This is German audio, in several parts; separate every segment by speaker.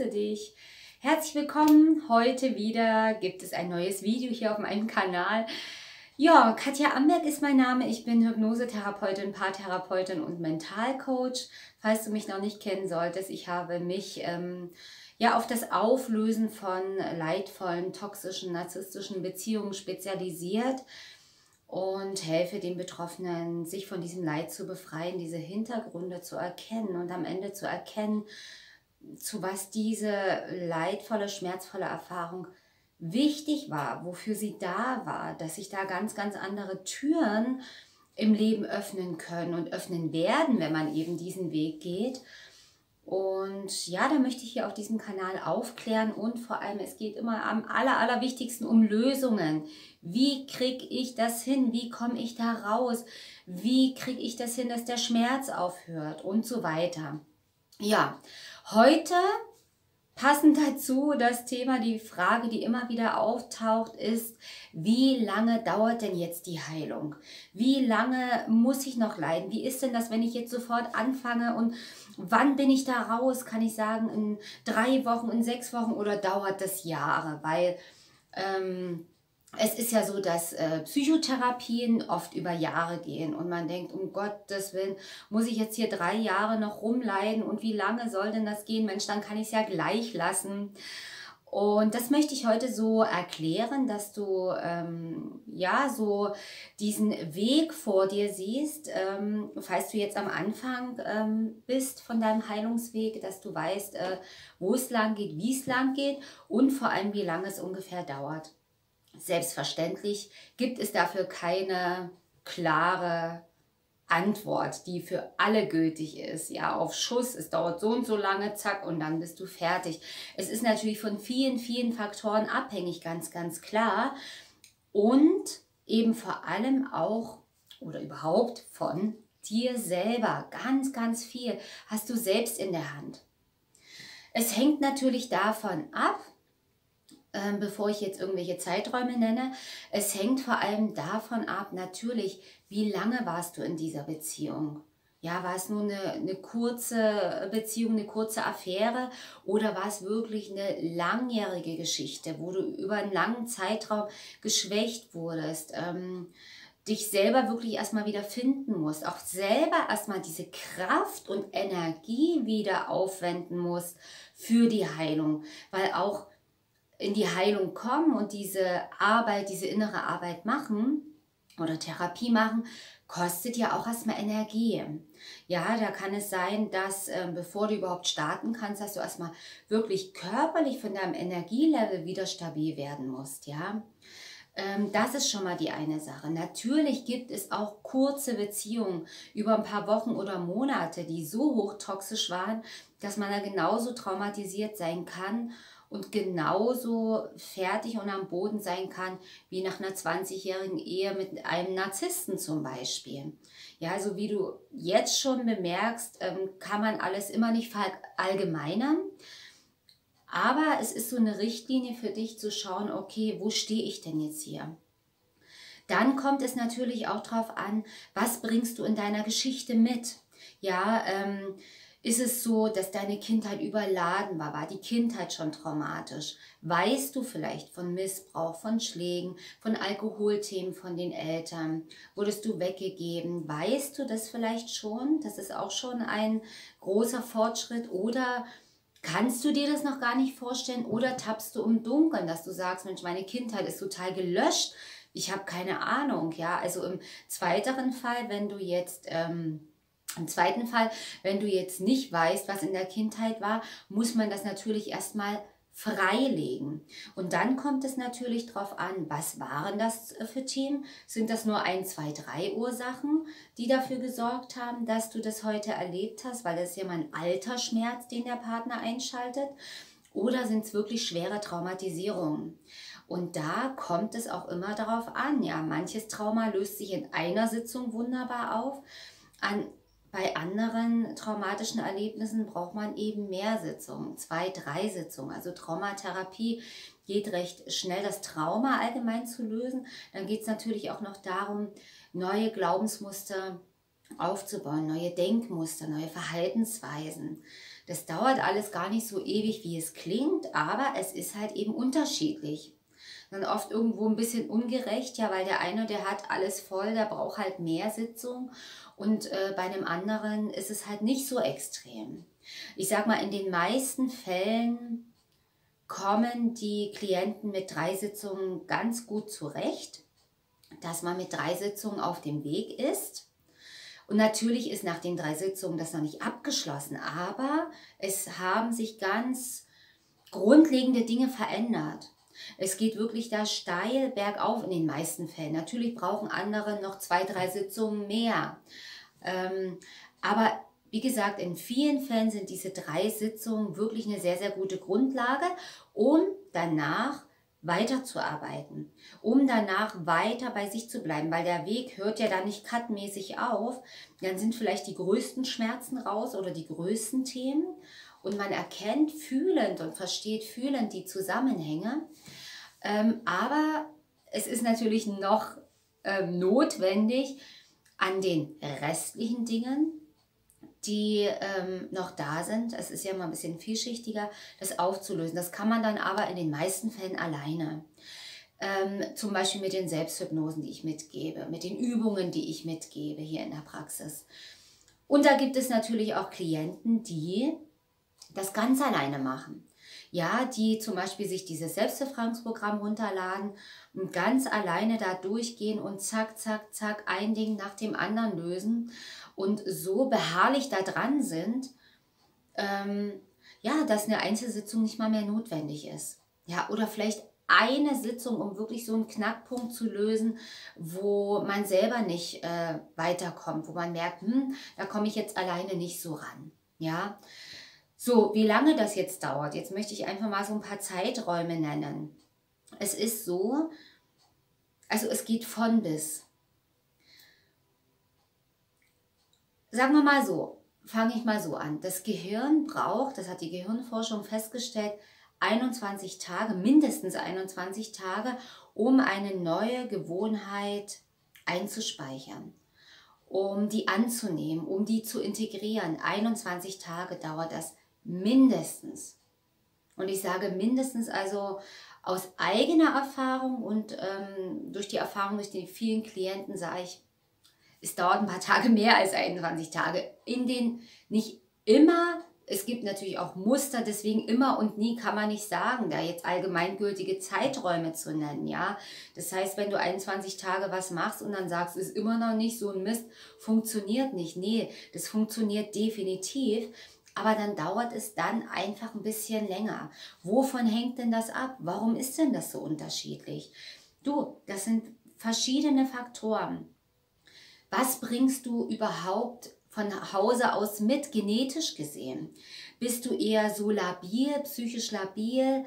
Speaker 1: grüße dich. Herzlich willkommen. Heute wieder gibt es ein neues Video hier auf meinem Kanal. Ja, Katja Amberg ist mein Name. Ich bin Hypnosetherapeutin, Paartherapeutin und Mentalcoach. Falls du mich noch nicht kennen solltest, ich habe mich ja auf das Auflösen von leidvollen, toxischen, narzisstischen Beziehungen spezialisiert und helfe den Betroffenen, sich von diesem Leid zu befreien, diese Hintergründe zu erkennen und am Ende zu erkennen, zu was diese leidvolle, schmerzvolle Erfahrung wichtig war, wofür sie da war, dass sich da ganz, ganz andere Türen im Leben öffnen können und öffnen werden, wenn man eben diesen Weg geht. Und ja, da möchte ich hier auf diesem Kanal aufklären und vor allem, es geht immer am allerwichtigsten um Lösungen. Wie kriege ich das hin? Wie komme ich da raus? Wie kriege ich das hin, dass der Schmerz aufhört und so weiter? Ja, heute passend dazu das Thema, die Frage, die immer wieder auftaucht, ist, wie lange dauert denn jetzt die Heilung? Wie lange muss ich noch leiden? Wie ist denn das, wenn ich jetzt sofort anfange und wann bin ich da raus? Kann ich sagen, in 3 Wochen, in 6 Wochen oder dauert das Jahre? Weil es ist ja so, dass Psychotherapien oft über Jahre gehen und man denkt, um Gottes Willen, muss ich jetzt hier 3 Jahre noch rumleiden und wie lange soll denn das gehen? Mensch, dann kann ich es ja gleich lassen. Und das möchte ich heute so erklären, dass du ja so diesen Weg vor dir siehst, falls du jetzt am Anfang bist von deinem Heilungsweg, dass du weißt, wo es lang geht, wie es lang geht und vor allem, wie lange es ungefähr dauert. Selbstverständlich gibt es dafür keine klare Antwort, die für alle gültig ist. Ja, auf Schuss, es dauert so und so lange, zack, und dann bist du fertig. Es ist natürlich von vielen, vielen Faktoren abhängig, ganz, ganz klar. Und eben vor allem auch oder überhaupt von dir selber. Ganz, ganz viel hast du selbst in der Hand. Es hängt natürlich davon ab, bevor ich jetzt irgendwelche Zeiträume nenne. Es hängt vor allem davon ab, natürlich, wie lange warst du in dieser Beziehung? Ja, war es nur eine kurze Beziehung, eine kurze Affäre oder war es wirklich eine langjährige Geschichte, wo du über einen langen Zeitraum geschwächt wurdest, dich selber wirklich erstmal wieder finden musst, auch selber erstmal diese Kraft und Energie wieder aufwenden musst für die Heilung, weil auch in die Heilung kommen und diese Arbeit, diese innere Arbeit machen oder Therapie machen, kostet ja auch erstmal Energie. Ja, da kann es sein, dass bevor du überhaupt starten kannst, dass du erstmal wirklich körperlich von deinem Energielevel wieder stabil werden musst. Ja, das ist schon mal die eine Sache. Natürlich gibt es auch kurze Beziehungen über ein paar Wochen oder Monate, die so hochtoxisch waren, dass man da genauso traumatisiert sein kann und genauso fertig und am Boden sein kann, wie nach einer 20-jährigen Ehe mit einem Narzissten zum Beispiel. Ja, also wie du jetzt schon bemerkst, kann man alles immer nicht verallgemeinern. Aber es ist so eine Richtlinie für dich zu schauen, okay, wo stehe ich denn jetzt hier? Dann kommt es natürlich auch darauf an, was bringst du in deiner Geschichte mit? Ja, ist es so, dass deine Kindheit überladen war? War die Kindheit schon traumatisch? Weißt du vielleicht von Missbrauch, von Schlägen, von Alkoholthemen von den Eltern? Wurdest du weggegeben? Weißt du das vielleicht schon? Das ist auch schon ein großer Fortschritt. Oder kannst du dir das noch gar nicht vorstellen? Oder tappst du im Dunkeln, dass du sagst, Mensch, meine Kindheit ist total gelöscht. Ich habe keine Ahnung. Ja, also im zweiten Fall, wenn du jetzt nicht weißt, was in der Kindheit war, muss man das natürlich erstmal freilegen. Und dann kommt es natürlich darauf an, was waren das für Themen? Sind das nur 1, 2, 3 Ursachen, die dafür gesorgt haben, dass du das heute erlebt hast? Weil das ist ja mal ein alter Schmerz, den der Partner einschaltet. Oder sind es wirklich schwere Traumatisierungen? Und da kommt es auch immer darauf an. Ja, manches Trauma löst sich in einer Sitzung wunderbar auf. Bei anderen traumatischen Erlebnissen braucht man eben mehr Sitzungen, 2, 3 Sitzungen. Also Traumatherapie geht recht schnell, das Trauma allgemein zu lösen. Dann geht es natürlich auch noch darum, neue Glaubensmuster aufzubauen, neue Denkmuster, neue Verhaltensweisen Das dauert alles gar nicht so ewig, wie es klingt, aber es ist halt eben unterschiedlich. Dann oft irgendwo ein bisschen ungerecht, ja, weil der eine, der hat alles voll, der braucht halt mehr Sitzung und bei dem anderen ist es halt nicht so extrem. Ich sag mal, in den meisten Fällen kommen die Klienten mit 3 Sitzungen ganz gut zurecht, dass man mit 3 Sitzungen auf dem Weg ist. Und natürlich ist nach den 3 Sitzungen das noch nicht abgeschlossen, aber es haben sich ganz grundlegende Dinge verändert. Es geht wirklich da steil bergauf in den meisten Fällen. Natürlich brauchen andere noch 2, 3 Sitzungen mehr. Aber wie gesagt, in vielen Fällen sind diese 3 Sitzungen wirklich eine sehr, sehr gute Grundlage, um danach weiterzuarbeiten, um danach weiter bei sich zu bleiben, weil der Weg hört ja dann nicht cutmäßig auf. Dann sind vielleicht die größten Schmerzen raus oder die größten Themen und man erkennt fühlend und versteht fühlend die Zusammenhänge. Aber es ist natürlich noch notwendig, an den restlichen Dingen, die noch da sind, es ist ja mal ein bisschen vielschichtiger, das aufzulösen. Das kann man dann aber in den meisten Fällen alleine. Zum Beispiel mit den Selbsthypnosen, die ich mitgebe, mit den Übungen, die ich mitgebe hier in der Praxis. Und da gibt es natürlich auch Klienten, die das ganz alleine machen. Ja, die zum Beispiel sich dieses Selbstbefreiungsprogramm runterladen und ganz alleine da durchgehen und zack, zack, zack, ein Ding nach dem anderen lösen und so beharrlich da dran sind, ja, dass eine Einzelsitzung nicht mal mehr notwendig ist. Ja, oder vielleicht eine Sitzung, um wirklich so einen Knackpunkt zu lösen, wo man selber nicht weiterkommt, wo man merkt, da komme ich jetzt alleine nicht so ran. Ja, so, wie lange das jetzt dauert, jetzt möchte ich einfach mal so ein paar Zeiträume nennen. Es ist so, also es geht von bis. Sagen wir mal so, fange ich mal so an. Das Gehirn braucht, das hat die Gehirnforschung festgestellt, 21 Tage, mindestens 21 Tage, um eine neue Gewohnheit einzuspeichern, um die anzunehmen, um die zu integrieren. 21 Tage dauert das mindestens. Und ich sage mindestens, also aus eigener Erfahrung und durch die Erfahrung durch die vielen Klienten sage ich, es dauert ein paar Tage mehr als 21 Tage. In den nicht immer, es gibt natürlich auch Muster, deswegen immer und nie kann man nicht sagen, da jetzt allgemeingültige Zeiträume zu nennen. Ja? Das heißt, wenn du 21 Tage was machst und dann sagst, es ist immer noch nicht so ein Mist, funktioniert nicht. Nee, das funktioniert definitiv. Aber dann dauert es dann einfach ein bisschen länger. Wovon hängt denn das ab? Warum ist denn das so unterschiedlich? Du, das sind verschiedene Faktoren. Was bringst du überhaupt von Hause aus mit, genetisch gesehen? Bist du eher so labil, psychisch labil,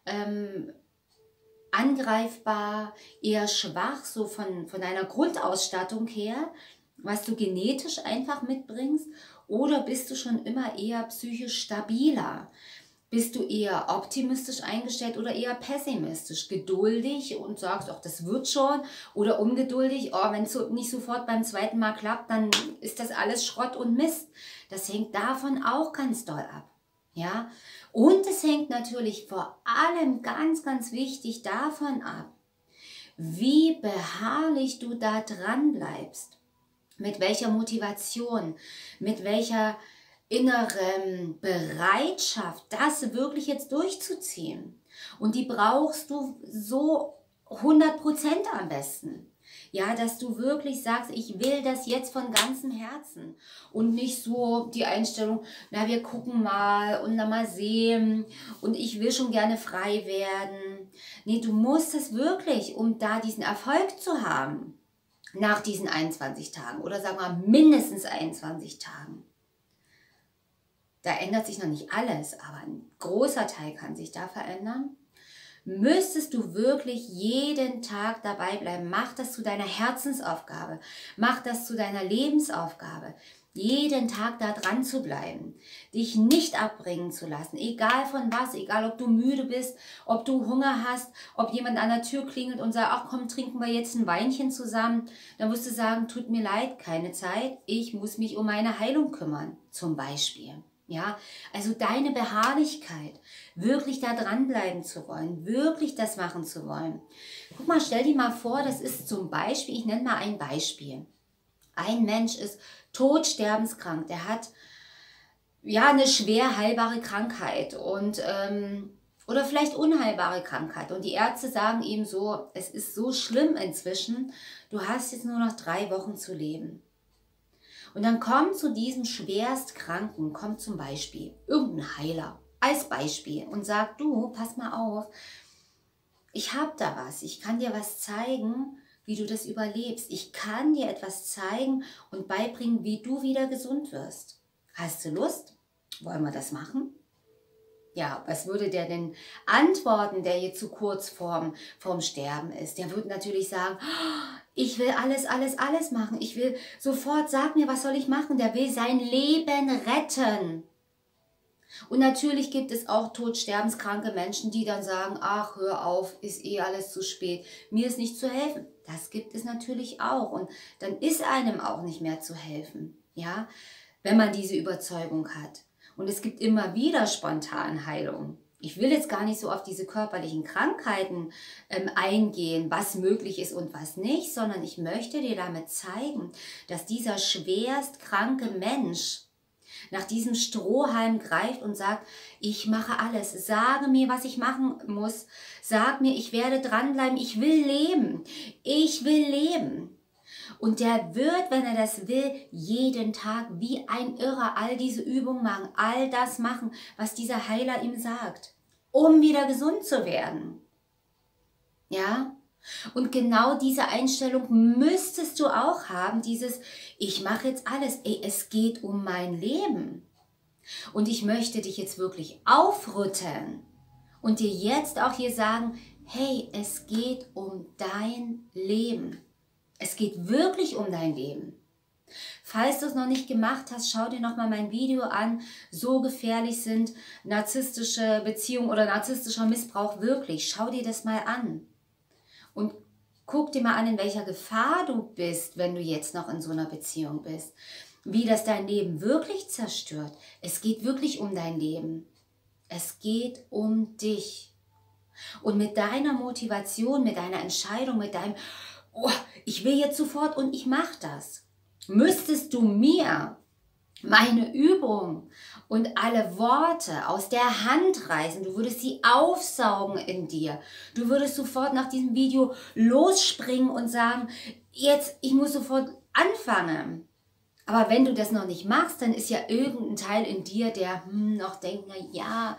Speaker 1: angreifbar, eher schwach, so von deiner Grundausstattung her, was du genetisch einfach mitbringst? Oder bist du schon immer eher psychisch stabiler? Bist du eher optimistisch eingestellt oder eher pessimistisch? Geduldig und sagst, ach, das wird schon. Oder ungeduldig, oh, wenn es nicht sofort beim zweiten Mal klappt, dann ist das alles Schrott und Mist. Das hängt davon auch ganz doll ab. Ja? Und es hängt natürlich vor allem ganz, ganz wichtig davon ab, wie beharrlich du da dran bleibst. Mit welcher Motivation, mit welcher inneren Bereitschaft, das wirklich jetzt durchzuziehen. Und die brauchst du so 100% am besten. Ja, dass du wirklich sagst, ich will das jetzt von ganzem Herzen und nicht so die Einstellung, na, wir gucken mal und dann mal sehen und ich will schon gerne frei werden. Nee, du musst es wirklich, um da diesen Erfolg zu haben, nach diesen 21 Tagen oder sagen wir mindestens 21 Tagen. Da ändert sich noch nicht alles, aber ein großer Teil kann sich da verändern. Müsstest du wirklich jeden Tag dabei bleiben. Mach das zu deiner Herzensaufgabe. Mach das zu deiner Lebensaufgabe. Jeden Tag da dran zu bleiben. Dich nicht abbringen zu lassen. Egal von was, egal ob du müde bist, ob du Hunger hast, ob jemand an der Tür klingelt und sagt, ach komm, trinken wir jetzt ein Weinchen zusammen. Dann wirst du sagen, tut mir leid, keine Zeit. Ich muss mich um meine Heilung kümmern, zum Beispiel. Ja, also deine Beharrlichkeit, wirklich da dranbleiben zu wollen, wirklich das machen zu wollen. Guck mal, stell dir mal vor, das ist zum Beispiel, ich nenne mal ein Beispiel. Ein Mensch ist todsterbenskrank, der hat ja eine schwer heilbare Krankheit und oder vielleicht unheilbare Krankheit. Und die Ärzte sagen ihm so, es ist so schlimm inzwischen, du hast jetzt nur noch 3 Wochen zu leben. Und dann kommt zu diesem Schwerstkranken, kommt zum Beispiel irgendein Heiler als Beispiel und sagt, du, pass mal auf, ich habe da was, ich kann dir was zeigen, wie du das überlebst. Ich kann dir etwas zeigen und beibringen, wie du wieder gesund wirst. Hast du Lust? Wollen wir das machen? Ja, was würde der denn antworten, der jetzt zu kurz vorm Sterben ist? Der würde natürlich sagen, "Oh, ich will alles machen. Ich will sofort, sag mir, was soll ich machen?" Der will sein Leben retten. Und natürlich gibt es auch todsterbenskranke Menschen, die dann sagen, ach, hör auf, ist eh alles zu spät, mir ist nicht zu helfen. Das gibt es natürlich auch. Und dann ist einem auch nicht mehr zu helfen, ja, wenn man diese Überzeugung hat. Und es gibt immer wieder Spontanheilung. Ich will jetzt gar nicht so auf diese körperlichen Krankheiten eingehen, was möglich ist und was nicht, sondern ich möchte dir damit zeigen, dass dieser schwerst kranke Mensch nach diesem Strohhalm greift und sagt, ich mache alles, sage mir, was ich machen muss, sag mir, ich werde dranbleiben, ich will leben, ich will leben. Und der wird, wenn er das will, jeden Tag wie ein Irrer all diese Übungen machen, all das machen, was dieser Heiler ihm sagt, um wieder gesund zu werden. Ja? Und genau diese Einstellung müsstest du auch haben, dieses, ich mache jetzt alles, ey, es geht um mein Leben. Und ich möchte dich jetzt wirklich aufrütteln und dir jetzt auch hier sagen, hey, es geht um dein Leben. Es geht wirklich um dein Leben. Falls du es noch nicht gemacht hast, schau dir nochmal mein Video an. So gefährlich sind narzisstische Beziehungen oder narzisstischer Missbrauch wirklich. Schau dir das mal an. Und guck dir mal an, in welcher Gefahr du bist, wenn du jetzt noch in so einer Beziehung bist. Wie das dein Leben wirklich zerstört. Es geht wirklich um dein Leben. Es geht um dich. Und mit deiner Motivation, mit deiner Entscheidung, mit deinem, oh, ich will jetzt sofort und ich mache das, müsstest du mir meine Übung und alle Worte aus der Hand reißen. Du würdest sie aufsaugen in dir. Du würdest sofort nach diesem Video losspringen und sagen, jetzt, ich muss sofort anfangen. Aber wenn du das noch nicht machst, dann ist ja irgendein Teil in dir, der noch denkt, na ja,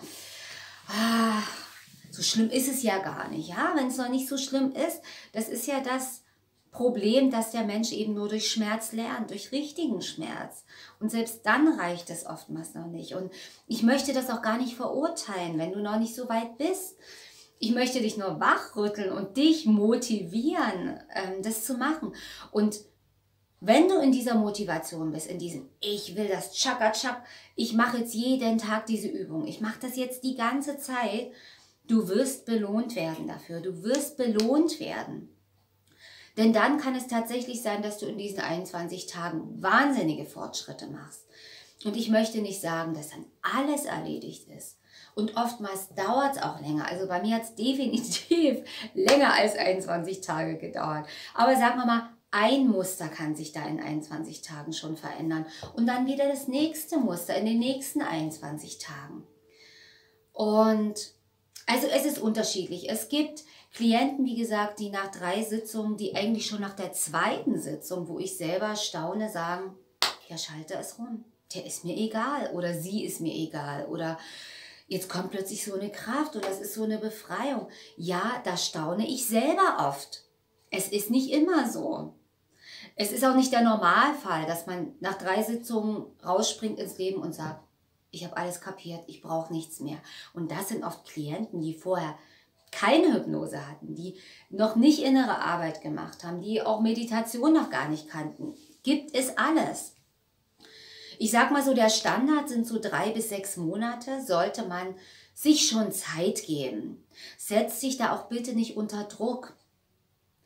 Speaker 1: so schlimm ist es ja gar nicht. Ja? Wenn es noch nicht so schlimm ist, das ist ja das Problem, dass der Mensch eben nur durch Schmerz lernt, durch richtigen Schmerz. Und selbst dann reicht es oftmals noch nicht. Und ich möchte das auch gar nicht verurteilen, wenn du noch nicht so weit bist. Ich möchte dich nur wachrütteln und dich motivieren, das zu machen. Und wenn du in dieser Motivation bist, in diesem ich will das Chaka-Chak, ich mache jetzt jeden Tag diese Übung, ich mache das jetzt die ganze Zeit, du wirst belohnt werden dafür, du wirst belohnt werden. Denn dann kann es tatsächlich sein, dass du in diesen 21 Tagen wahnsinnige Fortschritte machst. Und ich möchte nicht sagen, dass dann alles erledigt ist. Und oftmals dauert es auch länger. Also bei mir hat es definitiv länger als 21 Tage gedauert. Aber sagen wir mal, ein Muster kann sich da in 21 Tagen schon verändern. Und dann wieder das nächste Muster in den nächsten 21 Tagen. Und also es ist unterschiedlich. Es gibt Klienten, wie gesagt, die nach 3 Sitzungen, die eigentlich schon nach der 2. Sitzung, wo ich selber staune, sagen, ja, schalte es rum. Der ist mir egal oder sie ist mir egal oder jetzt kommt plötzlich so eine Kraft und das ist so eine Befreiung. Ja, da staune ich selber oft. Es ist nicht immer so. Es ist auch nicht der Normalfall, dass man nach 3 Sitzungen rausspringt ins Leben und sagt, ich habe alles kapiert, ich brauche nichts mehr. Und das sind oft Klienten, die vorher keine Hypnose hatten, die noch nicht innere Arbeit gemacht haben, die auch Meditation noch gar nicht kannten. Gibt es alles. Ich sag mal so, der Standard sind so 3 bis 6 Monate, sollte man sich schon Zeit geben. Setz dich da auch bitte nicht unter Druck.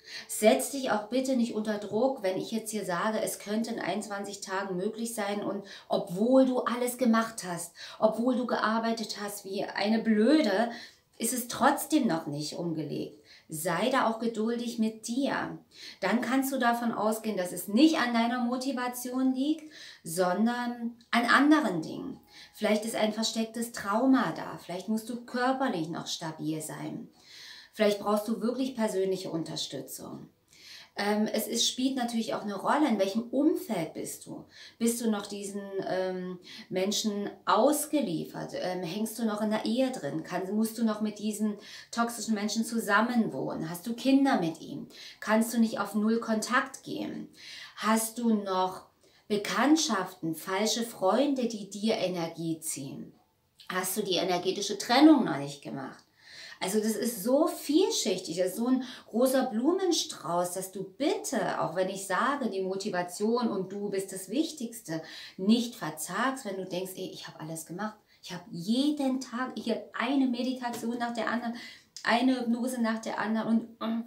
Speaker 1: Setz dich auch bitte nicht unter Druck, wenn ich jetzt hier sage, es könnte in 21 Tagen möglich sein und obwohl du alles gemacht hast, obwohl du gearbeitet hast wie eine Blöde, ist es trotzdem noch nicht umgelegt. Sei da auch geduldig mit dir. Dann kannst du davon ausgehen, dass es nicht an deiner Motivation liegt, sondern an anderen Dingen. Vielleicht ist ein verstecktes Trauma da, vielleicht musst du körperlich noch stabil sein. Vielleicht brauchst du wirklich persönliche Unterstützung. Spielt natürlich auch eine Rolle, in welchem Umfeld bist du? Bist du noch diesen Menschen ausgeliefert? Hängst du noch in der Ehe drin? Musst du noch mit diesen toxischen Menschen zusammenwohnen? Hast du Kinder mit ihm? Kannst du nicht auf Null Kontakt gehen? Hast du noch Bekanntschaften, falsche Freunde, die dir Energie ziehen? Hast du die energetische Trennung noch nicht gemacht? Also das ist so vielschichtig, das ist so ein rosa Blumenstrauß, dass du bitte, auch wenn ich sage, die Motivation und du bist das Wichtigste, nicht verzagst, wenn du denkst, ey, ich habe alles gemacht. Ich habe jeden Tag hier eine Meditation nach der anderen, eine Hypnose nach der anderen und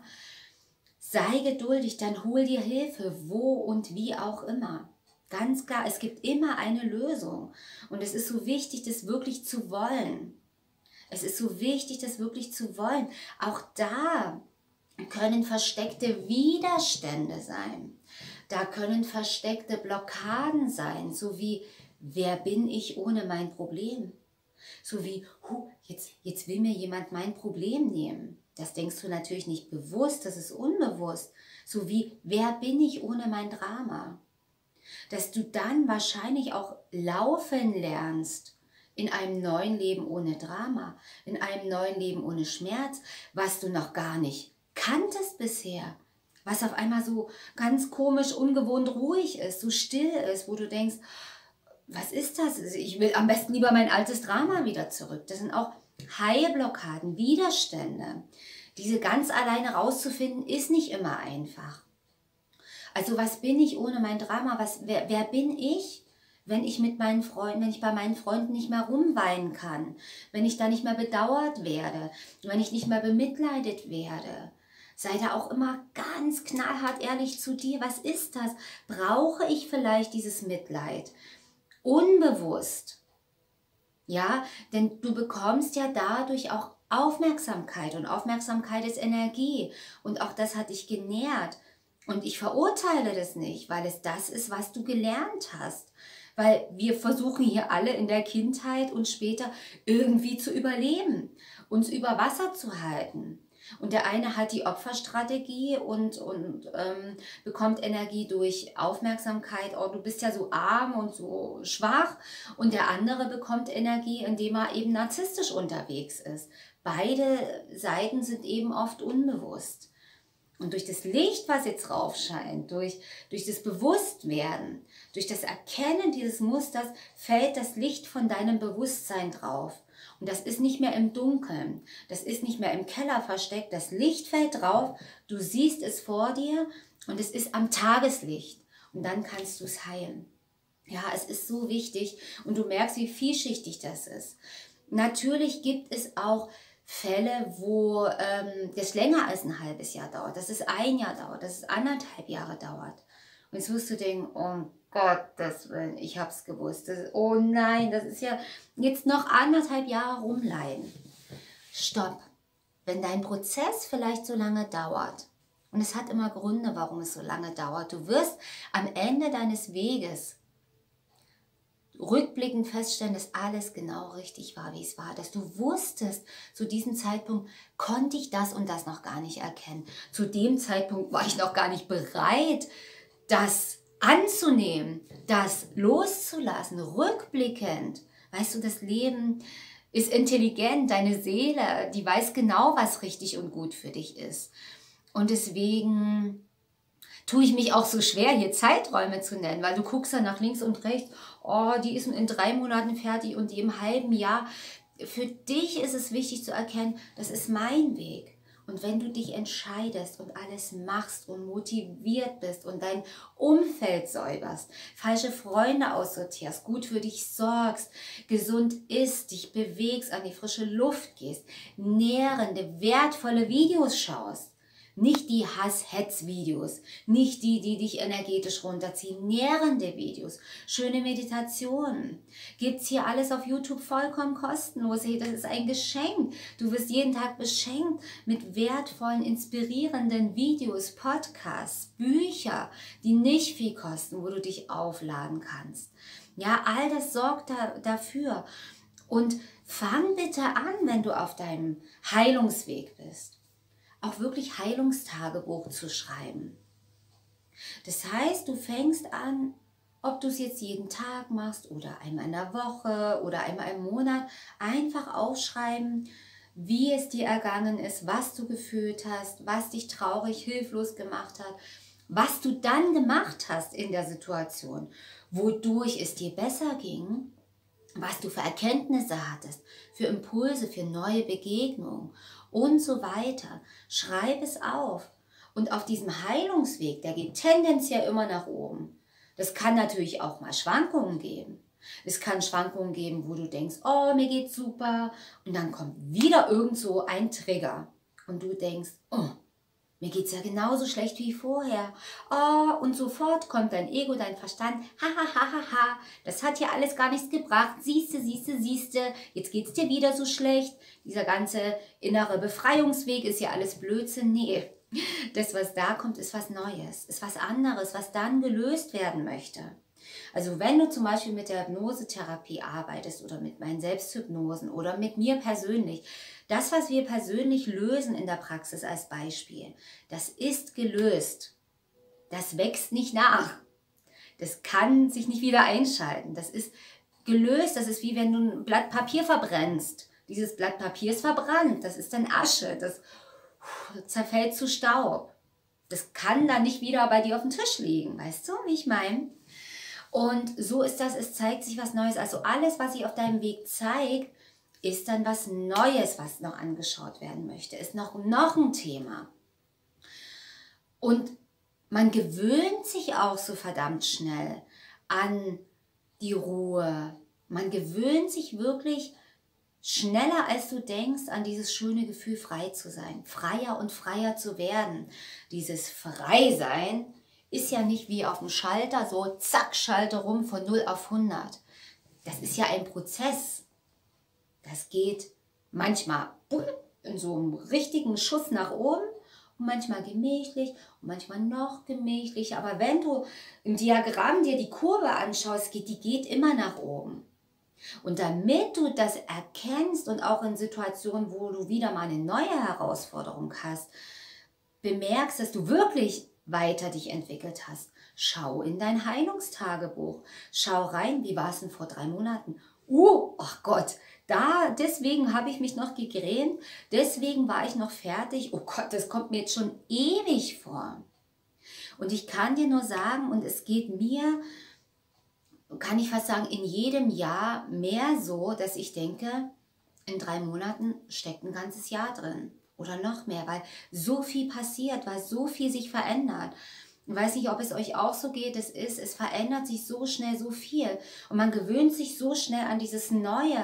Speaker 1: sei geduldig, dann hol dir Hilfe, wo und wie auch immer. Ganz klar, es gibt immer eine Lösung und es ist so wichtig, das wirklich zu wollen. Es ist so wichtig, das wirklich zu wollen. Auch da können versteckte Widerstände sein. Da können versteckte Blockaden sein, so wie, wer bin ich ohne mein Problem? So wie, jetzt will mir jemand mein Problem nehmen. Das denkst du natürlich nicht bewusst, das ist unbewusst. So wie, wer bin ich ohne mein Drama? Dass du dann wahrscheinlich auch laufen lernst. In einem neuen Leben ohne Drama, in einem neuen Leben ohne Schmerz, was du noch gar nicht kanntest bisher, was auf einmal so ganz komisch, ungewohnt ruhig ist, so still ist, wo du denkst, was ist das? Ich will am besten lieber mein altes Drama wieder zurück. Das sind auch Heilblockaden, Widerstände. Diese ganz alleine rauszufinden, ist nicht immer einfach. Also was bin ich ohne mein Drama? Wer bin ich? Wenn ich mit meinen Freunden, wenn ich bei meinen Freunden nicht mehr rumweinen kann, wenn ich da nicht mehr bedauert werde, wenn ich nicht mehr bemitleidet werde, sei da auch immer ganz knallhart ehrlich zu dir. Was ist das? Brauche ich vielleicht dieses Mitleid? Unbewusst. Ja, denn du bekommst ja dadurch auch Aufmerksamkeit und Aufmerksamkeit ist Energie und auch das hat dich genährt. Und ich verurteile das nicht, weil es das ist, was du gelernt hast. Weil wir versuchen hier alle in der Kindheit und später irgendwie zu überleben, uns über Wasser zu halten. Und der eine hat die Opferstrategie und bekommt Energie durch Aufmerksamkeit. Oh, du bist ja so arm und so schwach. Und der andere bekommt Energie, indem er eben narzisstisch unterwegs ist. Beide Seiten sind eben oft unbewusst. Und durch das Licht, was jetzt drauf scheint, durch das Bewusstwerden, durch das Erkennen dieses Musters, fällt das Licht von deinem Bewusstsein drauf. Und das ist nicht mehr im Dunkeln, das ist nicht mehr im Keller versteckt, das Licht fällt drauf, du siehst es vor dir und es ist am Tageslicht. Und dann kannst du es heilen. Ja, es ist so wichtig und du merkst, wie vielschichtig das ist. Natürlich gibt es auch Fälle, wo das länger als ein halbes Jahr dauert, dass es ein Jahr dauert, dass es 1,5 Jahre dauert. Und jetzt wirst du denken, oh Gottes Willen, ich hab's gewusst. Oh nein, das ist ja jetzt noch 1,5 Jahre rumleiden. Stopp. Wenn dein Prozess vielleicht so lange dauert, und es hat immer Gründe, warum es so lange dauert, du wirst am Ende deines Weges rückblickend feststellen, dass alles genau richtig war, wie es war. Dass du wusstest, zu diesem Zeitpunkt konnte ich das und das noch gar nicht erkennen. Zu dem Zeitpunkt war ich noch gar nicht bereit, das anzunehmen, das loszulassen, rückblickend. Weißt du, das Leben ist intelligent, deine Seele, die weiß genau, was richtig und gut für dich ist. Und deswegen tue ich mich auch so schwer, hier Zeiträume zu nennen, weil du guckst dann nach links und rechts, oh, die ist in 3 Monaten fertig und die im halben Jahr. Für dich ist es wichtig zu erkennen, das ist mein Weg. Und wenn du dich entscheidest und alles machst und motiviert bist und dein Umfeld säuberst, falsche Freunde aussortierst, gut für dich sorgst, gesund isst, dich bewegst, an die frische Luft gehst, nährende, wertvolle Videos schaust, Nicht die Hass-Hetz-Videos, nicht die, die dich energetisch runterziehen, nährende Videos, schöne Meditationen. Gibt es hier alles auf YouTube vollkommen kostenlos. Hey, das ist ein Geschenk. Du wirst jeden Tag beschenkt mit wertvollen, inspirierenden Videos, Podcasts, Bücher, die nicht viel kosten, wo du dich aufladen kannst. Ja, all das sorgt dafür. Und fang bitte an, wenn du auf deinem Heilungsweg bist, auch wirklich Heilungstagebuch zu schreiben. Das heißt, du fängst an, ob du es jetzt jeden Tag machst oder einmal in der Woche oder einmal im Monat, einfach aufschreiben, wie es dir ergangen ist, was du gefühlt hast, was dich traurig, hilflos gemacht hat, was du dann gemacht hast in der Situation, wodurch es dir besser ging, was du für Erkenntnisse hattest, für Impulse, für neue Begegnungen und so weiter. Schreib es auf. Und auf diesem Heilungsweg, der geht tendenziell immer nach oben. Das kann natürlich auch mal Schwankungen geben. Es kann Schwankungen geben, wo du denkst, oh, mir geht's super. Und dann kommt wieder irgend so ein Trigger. Und du denkst, oh, mir geht es ja genauso schlecht wie vorher. Oh, und sofort kommt dein Ego, dein Verstand. Ha, ha, ha, ha, ha. Das hat ja alles gar nichts gebracht. Siehste, siehste, siehste. Jetzt geht es dir wieder so schlecht. Dieser ganze innere Befreiungsweg ist ja alles Blödsinn. Nee, das, was da kommt, ist was Neues. Ist was anderes, was dann gelöst werden möchte. Also wenn du zum Beispiel mit der Hypnosetherapie arbeitest oder mit meinen Selbsthypnosen oder mit mir persönlich, das, was wir persönlich lösen in der Praxis als Beispiel, das ist gelöst. Das wächst nicht nach. Das kann sich nicht wieder einschalten. Das ist gelöst. Das ist wie wenn du ein Blatt Papier verbrennst. Dieses Blatt Papier ist verbrannt. Das ist dann Asche. Das zerfällt zu Staub. Das kann dann nicht wieder bei dir auf dem Tisch liegen. Weißt du, wie ich meine? Und so ist das, es zeigt sich was Neues. Also alles, was sich auf deinem Weg zeigt, ist dann was Neues, was noch angeschaut werden möchte. Ist noch ein Thema. Und man gewöhnt sich auch so verdammt schnell an die Ruhe. Man gewöhnt sich wirklich schneller, als du denkst, an dieses schöne Gefühl, frei zu sein. Freier und freier zu werden. Dieses Freisein ist ja nicht wie auf dem Schalter, so zack, Schalter rum von 0 auf 100. Das ist ja ein Prozess. Das geht manchmal in so einem richtigen Schuss nach oben und manchmal gemächlich und manchmal noch gemächlich. Aber wenn du im Diagramm dir die Kurve anschaust, die geht immer nach oben. Und damit du das erkennst und auch in Situationen, wo du wieder mal eine neue Herausforderung hast, bemerkst, dass du wirklich weiter dich entwickelt hast, schau in dein Heilungstagebuch. Schau rein, wie war es denn vor 3 Monaten? Ach Gott, deswegen habe ich mich noch gegrämt, deswegen war ich noch fertig. Oh Gott, das kommt mir jetzt schon ewig vor. Und ich kann dir nur sagen, und es geht mir, kann ich fast sagen, in jedem Jahr mehr so, dass ich denke, in 3 Monaten steckt ein ganzes Jahr drin. Oder noch mehr, weil so viel passiert, weil so viel sich verändert. Ich weiß nicht, ob es euch auch so geht, es verändert sich so schnell so viel. Und man gewöhnt sich so schnell an dieses neue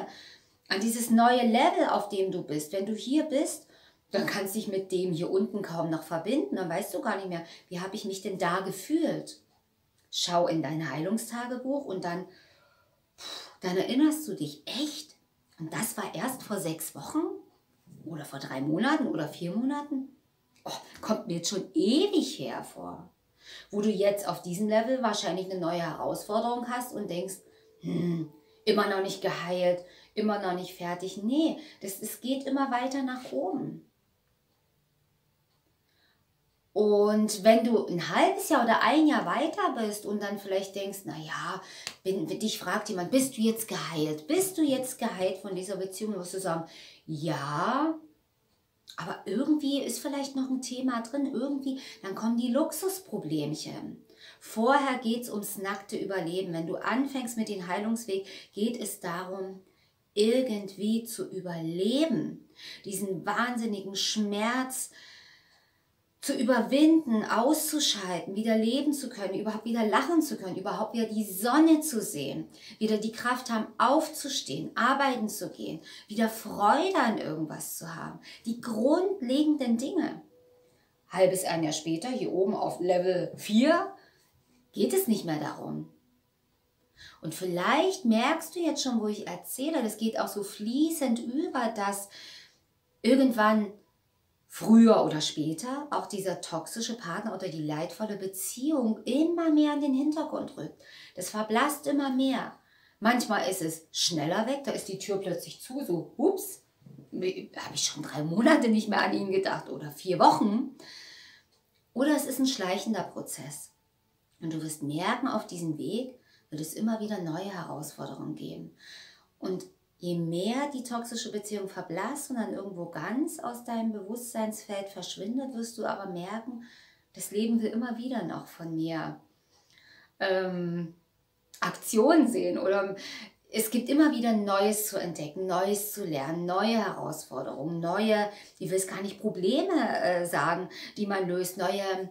Speaker 1: Level, auf dem du bist. Wenn du hier bist, dann kannst du dich mit dem hier unten kaum noch verbinden. Dann weißt du gar nicht mehr, wie habe ich mich denn da gefühlt. Schau in dein Heilungstagebuch und dann erinnerst du dich, echt? Und das war erst vor 6 Wochen? Oder vor 3 Monaten oder 4 Monaten? Oh, kommt mir jetzt schon ewig hervor. Wo du jetzt auf diesem Level wahrscheinlich eine neue Herausforderung hast und denkst, immer noch nicht geheilt, immer noch nicht fertig. Nee, es geht immer weiter nach oben. Und wenn du ein halbes Jahr oder 1 Jahr weiter bist und dann vielleicht denkst, naja, dich fragt jemand, bist du jetzt geheilt? Bist du jetzt geheilt von dieser Beziehung? Musst du sagen, ja, aber irgendwie ist vielleicht noch ein Thema drin, irgendwie, dann kommen die Luxusproblemchen. Vorher geht es ums nackte Überleben. Wenn du anfängst mit dem Heilungsweg, geht es darum, irgendwie zu überleben. Diesen wahnsinnigen Schmerz zu überwinden, auszuschalten, wieder leben zu können, überhaupt wieder lachen zu können, überhaupt wieder die Sonne zu sehen, wieder die Kraft haben, aufzustehen, arbeiten zu gehen, wieder Freude an irgendwas zu haben. Die grundlegenden Dinge. halbes Jahr später, hier oben auf Level 4, geht es nicht mehr darum. Und vielleicht merkst du jetzt schon, wo ich erzähle, das geht auch so fließend über, dass irgendwann früher oder später auch dieser toxische Partner oder die leidvolle Beziehung immer mehr in den Hintergrund rückt. Das verblasst immer mehr. Manchmal ist es schneller weg, da ist die Tür plötzlich zu, so, ups, habe ich schon 3 Monate nicht mehr an ihn gedacht oder 4 Wochen. Oder es ist ein schleichender Prozess. Und du wirst merken, auf diesem Weg wird es immer wieder neue Herausforderungen geben. Und je mehr die toxische Beziehung verblasst und dann irgendwo ganz aus deinem Bewusstseinsfeld verschwindet, wirst du aber merken, das Leben will immer wieder noch von mir Aktionen sehen oder es gibt immer wieder Neues zu entdecken, Neues zu lernen, neue Herausforderungen, neue, ich will es gar nicht Probleme sagen, die man löst, neue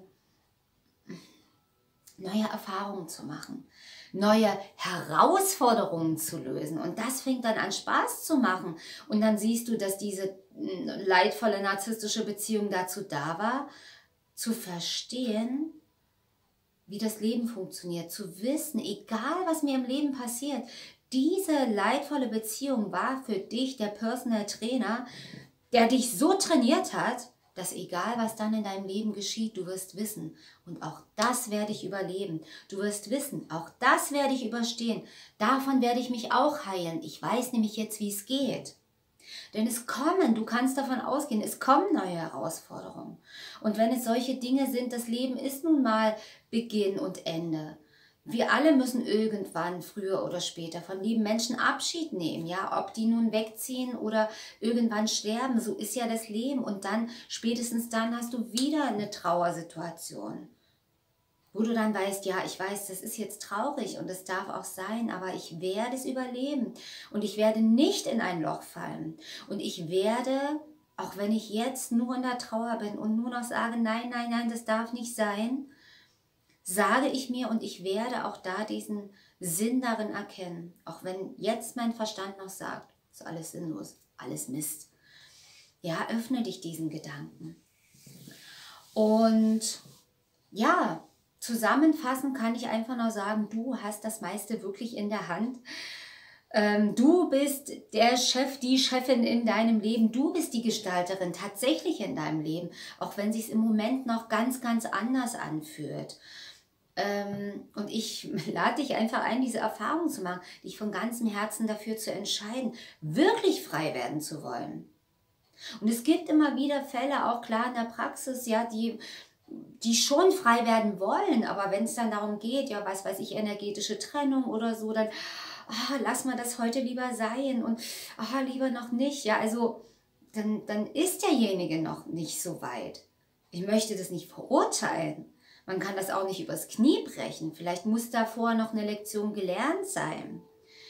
Speaker 1: Erfahrungen zu machen, neue Herausforderungen zu lösen. Und das fängt dann an Spaß zu machen. Und dann siehst du, dass diese leidvolle narzisstische Beziehung dazu da war, zu verstehen, wie das Leben funktioniert, zu wissen, egal was mir im Leben passiert, diese leidvolle Beziehung war für dich der Personal Trainer, der dich so trainiert hat, dass egal was dann in deinem Leben geschieht, du wirst wissen, und auch das werde ich überleben. Du wirst wissen, auch das werde ich überstehen. Davon werde ich mich auch heilen. Ich weiß nämlich jetzt, wie es geht. Denn es kommen, du kannst davon ausgehen, es kommen neue Herausforderungen. Und wenn es solche Dinge sind, das Leben ist nun mal Beginn und Ende. Wir alle müssen irgendwann, früher oder später, von lieben Menschen Abschied nehmen, ja, ob die nun wegziehen oder irgendwann sterben, so ist ja das Leben. Und dann, spätestens dann, hast du wieder eine Trauersituation, wo du dann weißt, ja, ich weiß, das ist jetzt traurig und es darf auch sein, aber ich werde es überleben und ich werde nicht in ein Loch fallen und ich werde, auch wenn ich jetzt nur in der Trauer bin und nur noch sage, nein, nein, nein, das darf nicht sein, sage ich mir, und ich werde auch da diesen Sinn darin erkennen, auch wenn jetzt mein Verstand noch sagt, ist alles sinnlos, alles Mist. Ja, öffne dich diesen Gedanken. Und ja, zusammenfassend kann ich einfach nur sagen, du hast das meiste wirklich in der Hand. Du bist der Chef, die Chefin in deinem Leben. Du bist die Gestalterin tatsächlich in deinem Leben, auch wenn es sich im Moment noch ganz, ganz anders anfühlt. Und ich lade dich einfach ein, diese Erfahrung zu machen, dich von ganzem Herzen dafür zu entscheiden, wirklich frei werden zu wollen. Und es gibt immer wieder Fälle, auch klar in der Praxis, ja, die schon frei werden wollen, aber wenn es dann darum geht, ja, was weiß ich, energetische Trennung oder so, dann lass mal das heute lieber sein und lieber noch nicht, ja, also dann ist derjenige noch nicht so weit. Ich möchte das nicht verurteilen. Man kann das auch nicht übers Knie brechen. Vielleicht muss davor noch eine Lektion gelernt sein.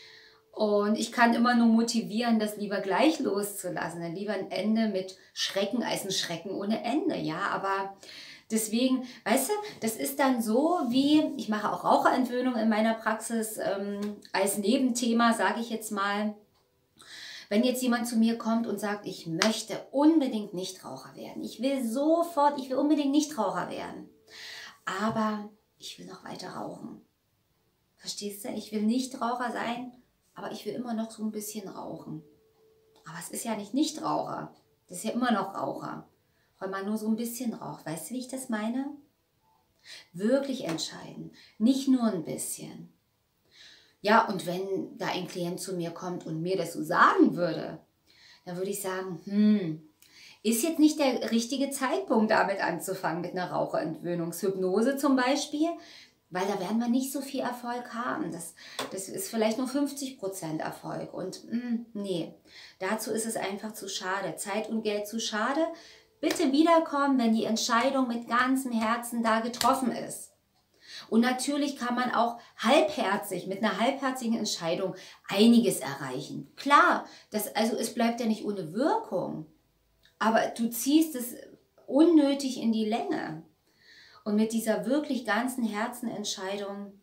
Speaker 1: Und ich kann immer nur motivieren, das lieber gleich loszulassen. Dann lieber ein Ende mit Schrecken als ein Schrecken ohne Ende. Ja, aber deswegen, weißt du, das ist dann so wie, ich mache auch Raucherentwöhnung in meiner Praxis als Nebenthema, sage ich jetzt mal. Wenn jetzt jemand zu mir kommt und sagt, ich möchte unbedingt Nichtraucher werden. Ich will unbedingt Nichtraucher werden. Aber ich will noch weiter rauchen. Verstehst du? Ich will Nichtraucher sein, aber ich will immer noch so ein bisschen rauchen. Aber es ist ja nicht Nichtraucher. Das ist ja immer noch Raucher. Weil man nur so ein bisschen raucht. Weißt du, wie ich das meine? Wirklich entscheiden. Nicht nur ein bisschen. Ja, und wenn da ein Klient zu mir kommt und mir das so sagen würde, dann würde ich sagen, ist jetzt nicht der richtige Zeitpunkt, damit anzufangen, mit einer Raucherentwöhnungshypnose zum Beispiel, weil da werden wir nicht so viel Erfolg haben. Das ist vielleicht nur 50% Erfolg und nee, dazu ist es einfach zu schade. Zeit und Geld zu schade. Bitte wiederkommen, wenn die Entscheidung mit ganzem Herzen da getroffen ist. Und natürlich kann man auch mit einer halbherzigen Entscheidung einiges erreichen. Klar, es bleibt ja nicht ohne Wirkung. Aber du ziehst es unnötig in die Länge. Und mit dieser wirklich ganzen Herzenentscheidung,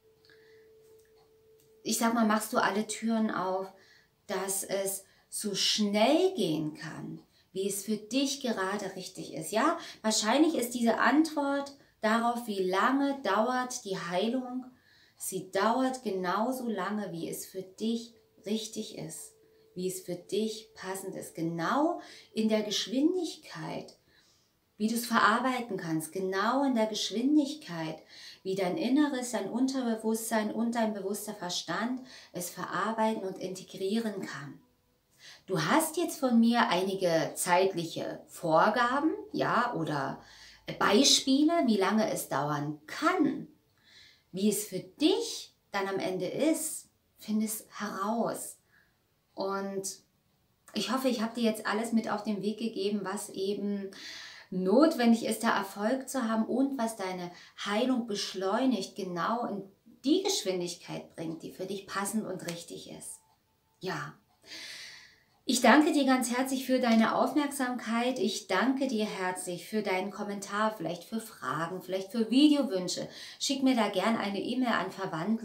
Speaker 1: ich sag mal, machst du alle Türen auf, dass es so schnell gehen kann, wie es für dich gerade richtig ist. Ja, wahrscheinlich ist diese Antwort darauf, wie lange dauert die Heilung. Sie dauert genauso lange, wie es für dich richtig ist, wie es für dich passend ist. Genau in der Geschwindigkeit, wie du es verarbeiten kannst, genau in der Geschwindigkeit, wie dein Inneres, dein Unterbewusstsein und dein bewusster Verstand es verarbeiten und integrieren kann. Du hast jetzt von mir einige zeitliche Vorgaben, ja, oder Beispiele, wie lange es dauern kann. Wie es für dich dann am Ende ist, findest heraus. Und ich hoffe, ich habe dir jetzt alles mit auf den Weg gegeben, was eben notwendig ist, da Erfolg zu haben und was deine Heilung beschleunigt, genau in die Geschwindigkeit bringt, die für dich passend und richtig ist. Ja. Ich danke dir ganz herzlich für deine Aufmerksamkeit. Ich danke dir herzlich für deinen Kommentar, vielleicht für Fragen, vielleicht für Videowünsche. Schick mir da gerne eine E-Mail an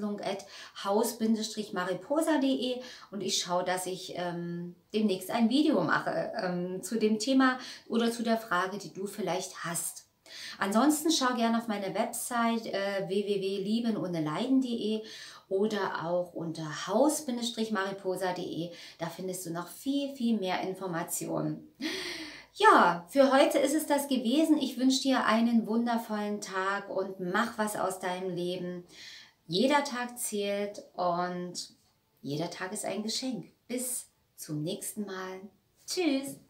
Speaker 1: verwandlung@haus-mariposa.de und ich schaue, dass ich demnächst ein Video mache zu dem Thema oder zu der Frage, die du vielleicht hast. Ansonsten schau gerne auf meine Website www.liebenohneleiden.de oder auch unter haus-mariposa.de. Da findest du noch viel, viel mehr Informationen. Ja, für heute ist es das gewesen. Ich wünsche dir einen wundervollen Tag und mach was aus deinem Leben. Jeder Tag zählt und jeder Tag ist ein Geschenk. Bis zum nächsten Mal. Tschüss.